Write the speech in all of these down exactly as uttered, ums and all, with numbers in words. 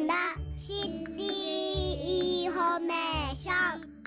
だシティインフォメーション。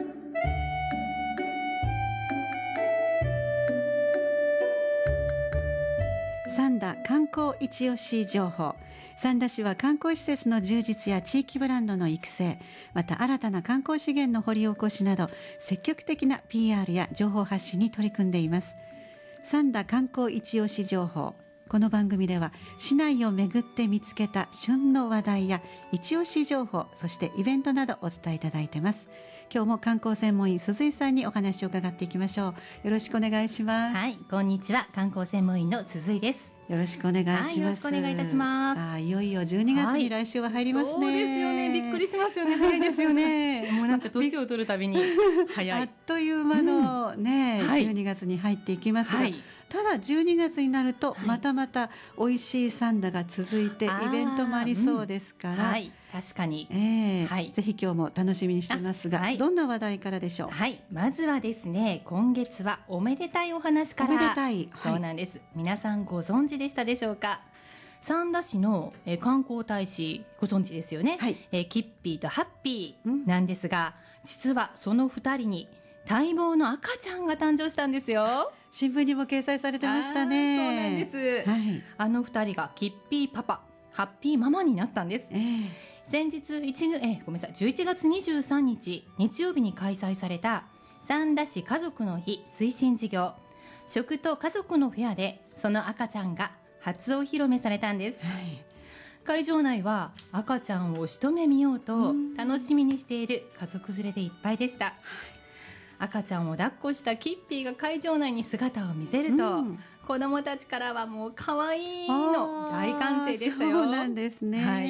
三田観光一押し情報。三田市は観光施設の充実や地域ブランドの育成、また新たな観光資源の掘り起こしなど積極的な ピーアール や情報発信に取り組んでいます。三田観光一押し情報。この番組では市内を巡って見つけた旬の話題や一押し情報、そしてイベントなどお伝えいただいています。今日も観光専門員鈴井さんにお話を伺っていきましょう。よろしくお願いします。 はい、こんにちは。観光専門員の鈴井です。 よろしくお願いします。はい、 よろしくお願いいたします。 さあ、いよいよじゅうにがつに来週は入りますね。 はい、そうですよね。びっくりしますよね。早いですよね。もうなんか年を取るたびに早い。 あっという間のね、 うんはい、 じゅうにがつに入っていきますが、はい、ただじゅうにがつになるとまたまた美味しいサンダが続いて、はい、イベントもありそうですから、うんはい、確かに、 えーはい、ぜひ今日も楽しみにしていますが、はい、どんな話題からでしょう。 はい、まずはですね、今月はおめでたいお話から。 おめでたい、 そうなんです、はい、皆さんご存知でしたでしょうか。三田市の、えー、観光大使ご存知ですよね、はい、えー、キッピーとハッピーなんですが、うん、実はそのふたりに待望の赤ちゃんが誕生したんですよ。 新聞にも掲載されてましたね。 そうなんです、はい、あのふたりがキッピーパパハッピーママになったんです、えー、先日1、えー、ごめんなさいじゅういちがつにじゅうさんにち日曜日に開催された三田市家族の日推進事業食と家族のフェアでその赤ちゃんが初お披露目されたんです、はい、会場内は赤ちゃんを一目見ようと楽しみにしている家族連れでいっぱいでした、はい、赤ちゃんを抱っこしたキッピーが会場内に姿を見せると、うん、子どもたちからはもう可愛いの大歓声でしたよ。 そうなんですね、 はい、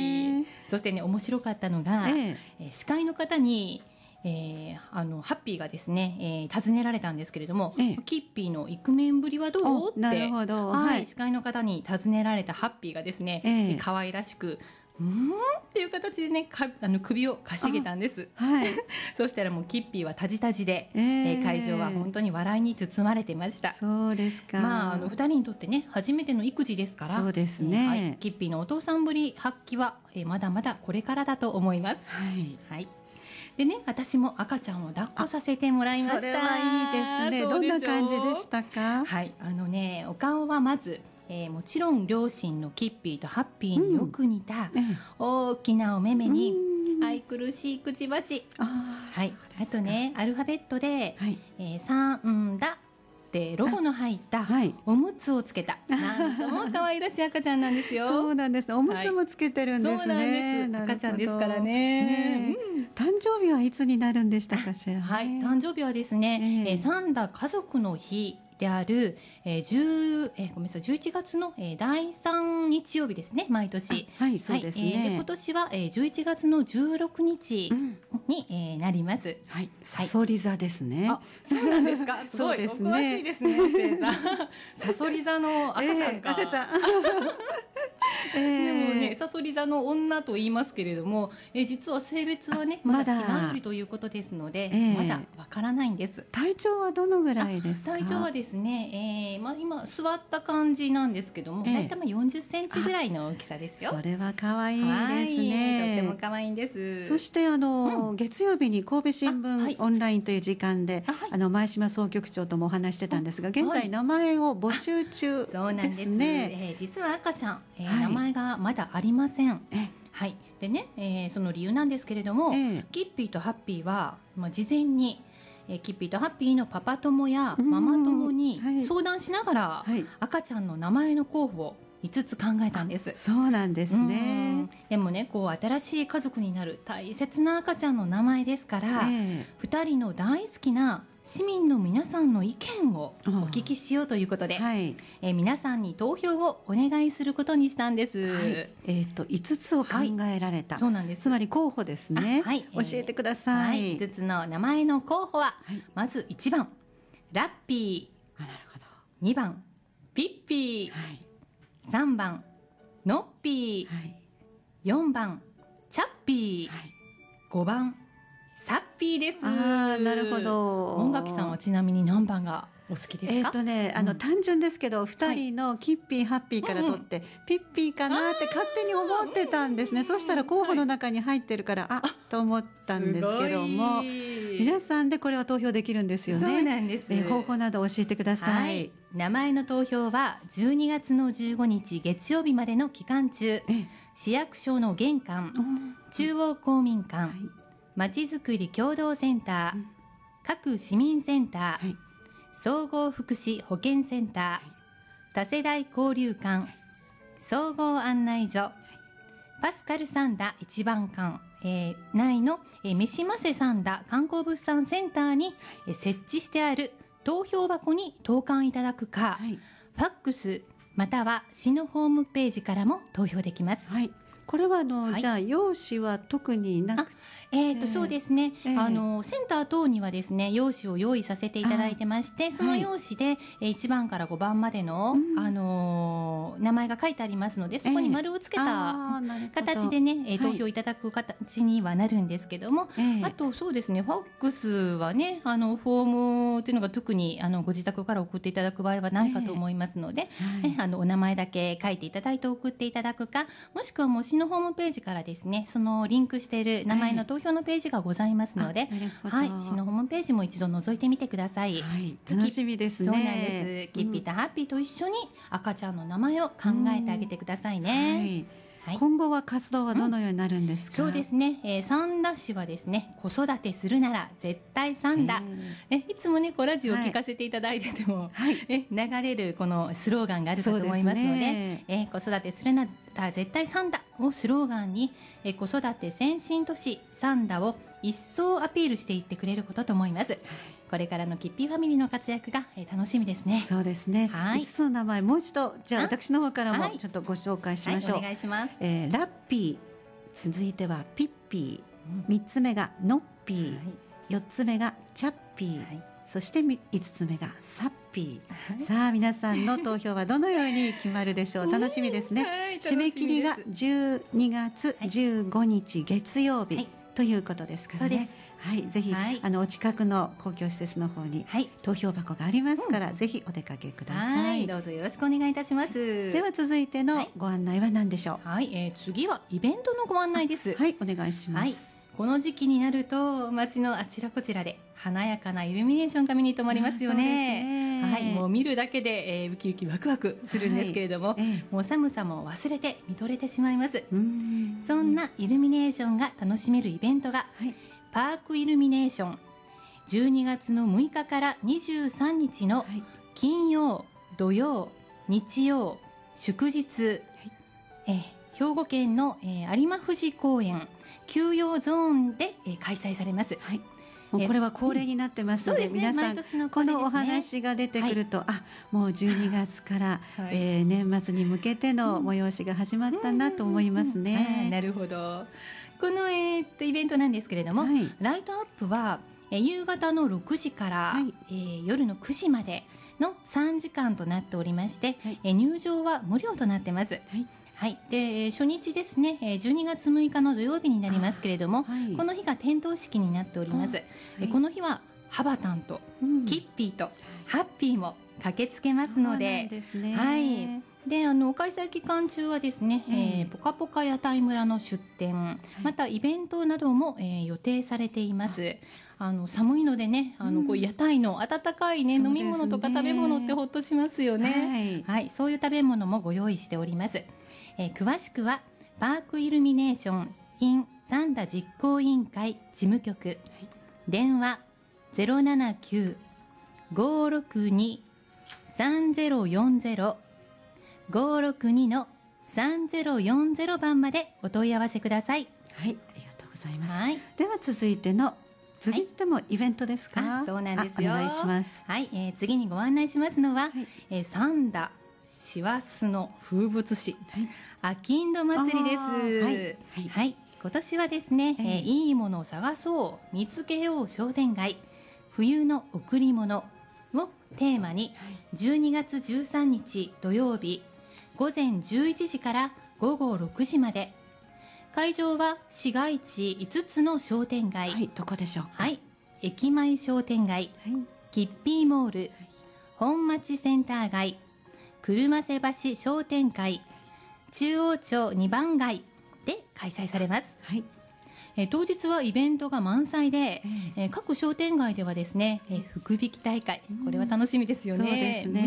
そしてね面白かったのが、ええ、司会の方にえー、あのハッピーがですね、えー、尋ねられたんですけれども、ええ、キッピーのイクメンぶりはどうってなるほど、 はいはい、司会の方に尋ねられたハッピーがですね、ええ、可愛らしくうーんっていう形でねかあの首をかしげたんです、はい、そしたらもうキッピーはタジタジで、えーえー、会場は本当に笑いに包まれてました。 そうですか、 まあ、あのふたりにとってね初めての育児ですから、 そうですね、 はい、キッピーのお父さんぶり発揮は、えー、まだまだこれからだと思います。 はい、はいでね、私も赤ちゃんを抱っこさせてもらいました。 それはいいですね。どんな感じでしたか。 はい、あのねお顔はまず、えー、もちろん両親のキッピーとハッピーによく似た、うん、大きなお目目に愛くるしいくちばし、あ、はい、あとねアルファベットで、はい、えー、サンダでロゴの入ったおむつをつけた、はい、なんとも可愛らしい赤ちゃんなんですよ。 そうなんです。おむつもつけてるんですね、はい、 そうなんです。赤ちゃんですからね、 ね、うん、誕生日はいつになるんでしたかしら、ね、 はい、誕生日はですね、えー、三田家族の日である、えー10えー、ごめんなさいじゅういちがつの、えー、だいさん日曜日ですね、毎年。 はい、そうですね、はい、えー、で今年は、えー、じゅういちがつのじゅうろくにちに、うん、えー、なります。 はい、さそり座ですね。 あ、そうなんですか。すごい、 そうですね、 お詳しいですね、星座。さそり座の赤ちゃんか。 えー、赤ちゃん。 えー、でもね、さそり座の女と言いますけれども、えー、実は性別はねまだひなよりということですので、えー、まだわからないんです。 体長はどのぐらいですか。 体長はですね、えーまあ、今座った感じなんですけども、えー、大体まあよんじゅっセンチぐらいの大きさですよ。 それは可愛いですね。 とっても可愛いんです。 そしてあの、うん、月曜日に神戸新聞、はい、オンラインという時間で、あ、はい、あの前島総局長ともお話してたんですが、現在名前を募集中ですね。 そうなんです、えー、実は赤ちゃん、えーはい、名前がまだありません。えはい、でね、えー、その理由なんですけれども、えー、キッピーとハッピーは、まあ、事前に、えー、キッピーとハッピーのパパ友やママ友に相談しながら、はい、赤ちゃんの名前の候補をいつつ考えたんです。 そうなんですね。 でもね、こう新しい家族になる大切な赤ちゃんの名前ですから、えー、ふたりの大好きな市民の皆さんの意見をお聞きしようということで、はい、えー、皆さんに投票をお願いすることにしたんです、はい、 えー、といつつを考えられた、はい、 そうなんです。 つまり候補ですね、はい、教えてください、 えーはい、いつつの名前の候補は、はい、まずいちばんラッピー、 あ、なるほど、 にばんピッピー、はい、さんばんノッピー、はい、よんばんチャッピー、はい、ごばんサッピーです。 あ、なるほど。 門垣さんはちなみに何番がお好きですか？ えっとね、あの、うん、単純ですけどふたりのキッピーハッピーから取って、はい、ピッピーかなって勝手に思ってたんですね。そしたら候補の中に入ってるから、はい、あっと思ったんですけども、皆さんでこれは投票できるんですよね。 そうなんです。 え方法など教えてください。はい、 名前の投票はじゅうにがつのじゅうごにち月曜日までの期間中、市役所の玄関、中央公民館、はい、まちづくり協同センター、うん、各市民センター、はい、総合福祉保健センター、はい、多世代交流館、はい、総合案内所、はい、パスカルサンダ一番館、えー、内の、えー、三島瀬サンダ観光物産センターに、はい、えー、設置してある投票箱に投函いただくか、はい、ファックスまたは市のホームページからも投票できます。 はい、これはあの、はい、じゃあ用紙は特になくて、 えー、とそうですね、えー、あのセンター等にはですね用紙を用意させていただいてまして、その用紙で、はい、いちばんからごばんまでの、うん、あの名前が書いてありますので、そこに丸をつけた形でね、えー、投票いただく形にはなるんですけども、はい、あとそうですね、ファックスはね、あのフォームっていうのが特にあのご自宅から送っていただく場合はないかと思いますので、えーはい、あのお名前だけ書いていただいて送っていただくか、もしくはもう市のホームページからですね、そのリンクしている名前の投票のページがございますので、はい、市のホームページも一度覗いてみてください。 はい、楽しみですね。 そうなんです。キッピーとハッピーと一緒に赤ちゃんの名前を考えてあげてくださいね。 はい、今後は活動はどのようになるんですか？ うん、そうですね、えー、三田市はですね、子育てするなら絶対三田、えいつもねこうラジオを聞かせていただいてても、はい、え流れるこのスローガンがあるかと思いますので、ね、え子育てするなら絶対三田をスローガンに、え子育て先進都市三田を一層アピールしていってくれることと思います。これからのキッピーファミリーの活躍が、えー、楽しみですね。 そうですね。はい。いつつの名前もう一度じゃあ私の方からもちょっとご紹介しましょう。はい、お願いします。 えー、ラッピー、続いてはピッピー、三、うん、つ目がノッピー、はい、四つ目がチャッピー、はい、そして五つ目がサッピー。はい、さあ皆さんの投票はどのように決まるでしょう。楽しみですね。はい、締め切りがじゅうにがつじゅうごにち月曜日、はい、ということですからね。そうです。はい、ぜひ、はい、あのお近くの公共施設の方に投票箱がありますから、うん、ぜひお出かけください。はい、 どうぞよろしくお願いいたします。 では続いてのご案内は何でしょう？ はい、えー、次はイベントのご案内です。 はい、お願いします。はい、 この時期になると街のあちらこちらで華やかなイルミネーションが目に留まりますよね。はい、もう見るだけで、えー、ウキウキワクワクするんですけれども、はい、えー、もう寒さも忘れて見とれてしまいます。うん、そんなイルミネーションが楽しめるイベントが、はい、パークイルミネーション、じゅうにがつのむいかからにじゅうさんにちの金曜、土曜、日曜、祝日、はい、えー、兵庫県の、えー、有馬富士公園休養ゾーンで、えー、開催されます。はい、 もうこれは恒例になってますので、うん、皆さん、ね、このお話が出てくると、はい、あもうじゅうにがつから、はい、えー、年末に向けての催しが始まったなと思いますね。 なるほど。この、えー、っとイベントなんですけれども、はい、ライトアップは、えー、夕方のろくじから、はい、えー、夜のくじまでのさんじかんとなっておりまして、はい、えー、入場は無料となってます。はいはい、で初日ですね、じゅうにがつむいかの土曜日になりますけれども、はい、この日が点灯式になっております。はい、この日はハバタンと、うん、キッピーとハッピーも駆けつけますので、そうなんですね。はい、であの開催期間中はですね、えーえー、ポカポカ屋台村の出店、はい、またイベントなども、えー、予定されています。あの寒いのでね、あの、うん、こう屋台の温かい、ね、飲み物とか食べ物ってほっとしますよね。はい、はい、そういう食べ物もご用意しております。えー、詳しくはパークイルミネーション in 三田実行委員会事務局、はい、電話 ゼロななきゅう ごーろくに さんぜろよんぜろ ごーろくに のさんぜろよんぜろばんまでお問い合わせください。 はい、ありがとうございます。はい、では続いての次でもイベントですか？ はい、そうなんですよ。 お願いします。 はい、えー、次にご案内しますのは、はい、えー、三田師走の風物詩、はい、あきんど祭りです。はい、はいはい、今年はですね、えーえー、いいものを探そう見つけよう商店街冬の贈り物をテーマに、じゅうにがつじゅうさんにち土曜日ごぜんじゅういちじからごごろくじまで、会場は市街地いつつの商店街、 はい、どこでしょうか？ はい、駅前商店街、はい、キッピーモール、 本町センター街、車瀬橋商店会、中央町にばん街で開催されます。 はい。 えー、当日はイベントが満載で、えー、各商店街ではですね、えー、福引き大会、これは楽しみですよね。 そうですね。うん、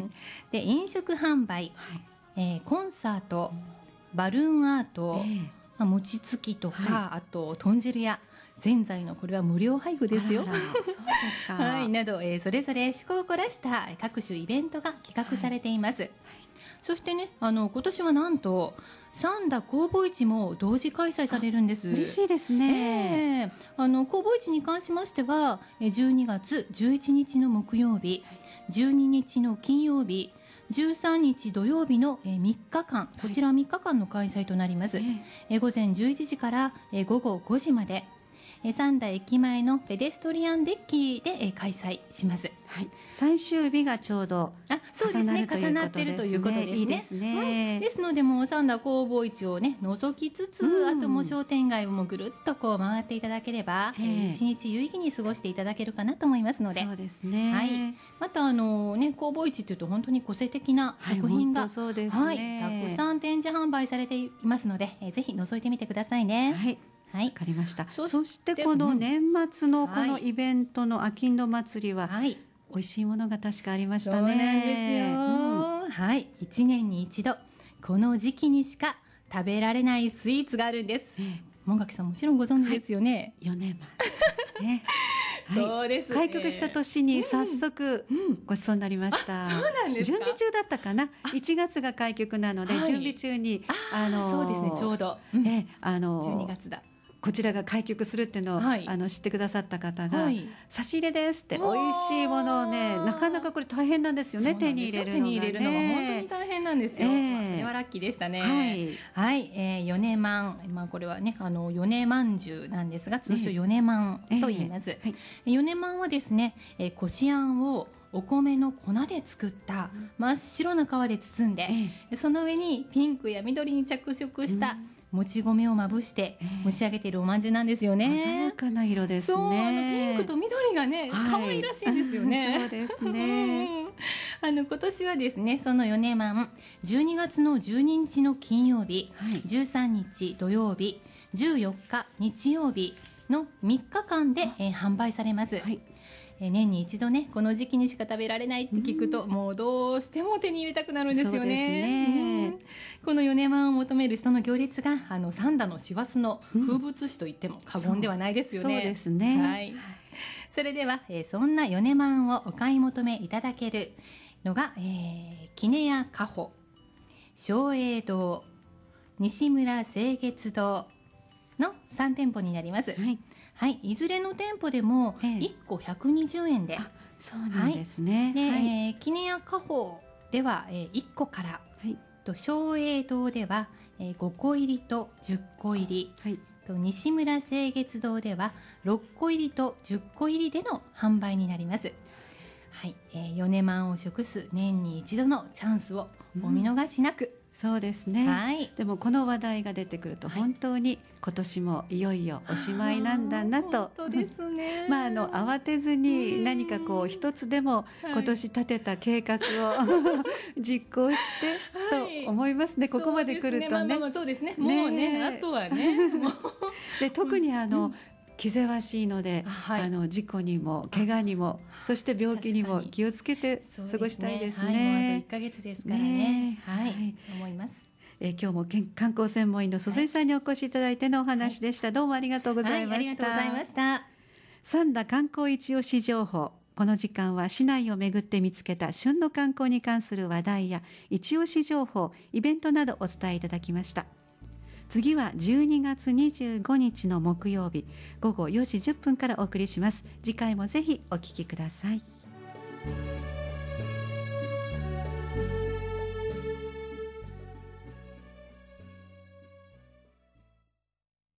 で飲食販売、はい、えー、コンサート、バルーンアート、えーまあ、餅つきとか、はい、あと豚汁やぜんざいのこれは無料配布ですよ。 あららそうですか。 はい、など、えー、それぞれ趣向を凝らした各種イベントが企画されています。はいはい、そしてね、あの今年はなんと三田弘法市も同時開催されるんです。 嬉しいですね。 えー、あの弘法市に関しましてはじゅうにがつじゅういちにちの木曜日、じゅうににちの金曜日、じゅうさんにち土曜日のみっかかん、こちらみっかかんの開催となります。はい、午前じゅういちじから午後ごじまで、三田駅前のペデストリアンデッキで開催します。 はい、最終日がちょうど重なるということですね。 重なっているということですね。いいですね。うん、ですので、もう三田弘法市をね覗きつつ、うん、あともう商店街をもぐるっとこう回っていただければ、一日有意義に過ごしていただけるかなと思いますので。 そうですね。 はい。またあのね弘法市というと本当に個性的な作品が、はい、 そうですね。 はい、たくさん展示販売されていますので、えー、ぜひ覗いてみてくださいね。 はい。はい、わかりました。そしてこの年末のこのイベントのあきんど祭りは、はい、美味しいものが確かありましたね。 そうなんですよ。うん、はい、いちねんに一度この時期にしか食べられないスイーツがあるんです。ええ、門垣さんもちろんご存知ですよね。 はい、よねんまえね。 はい、そうですね。 開局した年に早速ごちそうになりました。 うんうん、そうなんですか。 準備中だったかな。いちがつが開局なので、はい、準備中にあのそうですね、ちょうど、 うん、えあのじゅうにがつだ。 こちらが開局するっていうのを、はい、あの知ってくださった方が、はい、差し入れですって美味しいものをね、なかなかこれ大変なんですよね。手に入れるのがね。手に入れるのが本当に大変なんですよ。えー、 それはラッキーでしたね。 はい、 はい、えー、よねまん、まあこれはね、あのよねまんじゅうなんですが、通称よねまんと言います。えーはい、よねまんはですね、えー、こしあんをお米の粉で作った真っ白な皮で包んで、えー、その上にピンクや緑に着色した、うん、もち米をまぶして蒸し上げているおまんじゅうなんですよね。 鮮やかな色ですね。 そう、あのピンクと緑がね、可愛らしいんですよね。 そうですね。 あの今年はですね、そのよねまん、じゅうにがつのじゅうににちの金曜日、はい、じゅうさんにち土曜日、じゅうよっか日曜日のみっかかんで、えー、販売されます。はい、え年に一度ね、この時期にしか食べられないって聞くと、うん、もうどうしても手に入れたくなるんですよね。 そうですね。 うん、このよねまんを求める人の行列があの三田の師走の風物詩と言っても過言ではないですよね。 うん、そうですね。 はい。それでは、えー、そんなよねまんをお買い求めいただけるのが、えー、杵屋果歩、松栄堂、西村清月堂のさんてんぽになります。はい。はい、いずれの店舗でもいっこひゃくにじゅうえんで、 あ、そうなんですね。 はい、で、 はい、 えー、杵屋果歩では、えー、いっこから、はい、と松栄堂では、えー、ごこ入りとじゅっこ入り、はい、と西村清月堂ではろっこ入りとじゅっこ入りでの販売になります。はい、えー、よねまんを食す年に一度のチャンスをお見逃しなく。うん、 そうですね。 はい、 でもこの話題が出てくると本当に今年もいよいよおしまいなんだなと。 本当ですね。 まああの慌てずに何かこう一つでも今年立てた計画を実行してと思いますね。ここまで来るとね。 そうですね。もうね、あとはね。もうで特にあの。うん、気ぜわしいので、はい、あの事故にも怪我にもそして病気にも気をつけて過ごしたいですね。 はい、もうあといっかげつですからね。ね、はい、はい、そう思います。 えー、今日もけん観光専門員の鈴井さんにお越しいただいてのお話でした。はい、どうもありがとうございました。はい、ありがとうございました。三田観光一押し情報。この時間は市内を巡って見つけた旬の観光に関する話題や一押し情報、イベントなどお伝えいただきました。次はじゅうにがつにじゅうごにちの木曜日、ごごよじじゅっぷんからお送りします。次回もぜひお聞きください。